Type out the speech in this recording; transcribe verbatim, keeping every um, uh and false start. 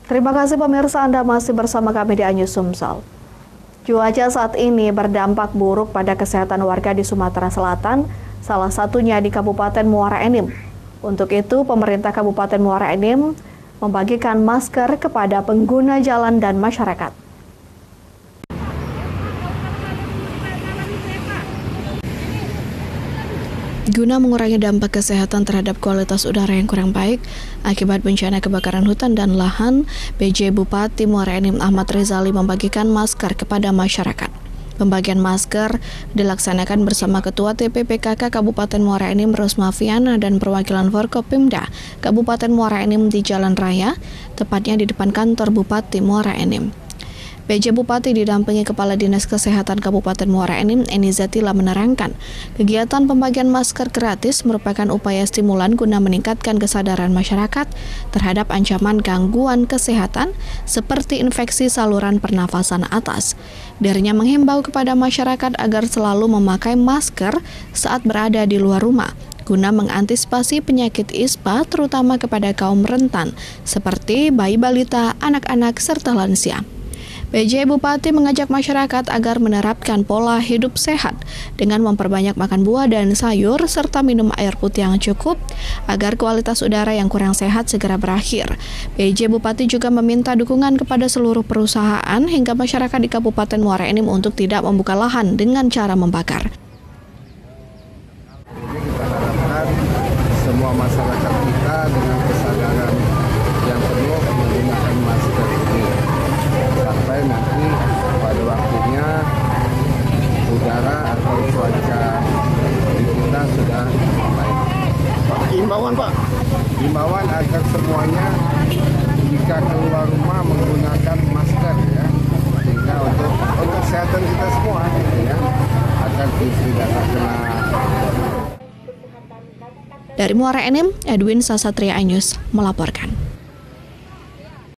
Terima kasih pemirsa, Anda masih bersama kami di Anyus Sumsel. Cuaca saat ini berdampak buruk pada kesehatan warga di Sumatera Selatan, salah satunya di Kabupaten Muara Enim. Untuk itu, pemerintah Kabupaten Muara Enim membagikan masker kepada pengguna jalan dan masyarakat. Guna mengurangi dampak kesehatan terhadap kualitas udara yang kurang baik akibat bencana kebakaran hutan dan lahan, P J Bupati Muara Enim Ahmad Rizali membagikan masker kepada masyarakat. Pembagian masker dilaksanakan bersama Ketua T P P K K Kabupaten Muara Enim Rosmafiana dan perwakilan Forkopimda Kabupaten Muara Enim di Jalan Raya, tepatnya di depan kantor Bupati Muara Enim. P J Bupati didampingi Kepala Dinas Kesehatan Kabupaten Muara Enim, Eni Zatila menerangkan, kegiatan pembagian masker gratis merupakan upaya stimulan guna meningkatkan kesadaran masyarakat terhadap ancaman gangguan kesehatan seperti infeksi saluran pernafasan atas. Dirinya menghimbau kepada masyarakat agar selalu memakai masker saat berada di luar rumah, guna mengantisipasi penyakit ispa terutama kepada kaum rentan seperti bayi balita, anak-anak, serta lansia. P J Bupati mengajak masyarakat agar menerapkan pola hidup sehat dengan memperbanyak makan buah dan sayur serta minum air putih yang cukup agar kualitas udara yang kurang sehat segera berakhir. P J Bupati juga meminta dukungan kepada seluruh perusahaan hingga masyarakat di Kabupaten Muara Enim untuk tidak membuka lahan dengan cara membakar. Kita harapkan semua masyarakat kita dengan kesadaran yang penuh menggunakan masker ini. Sampai nanti pada waktunya udara atau cuaca di kita sudah baik. Pak, himbauan Pak. Himbauan agar semuanya jika keluar rumah menggunakan masker ya, sehingga untuk untuk kesehatan kita semua ya, agar tidak terkena. Dari Muara Enim, Edwin Sasatria Anyus melaporkan.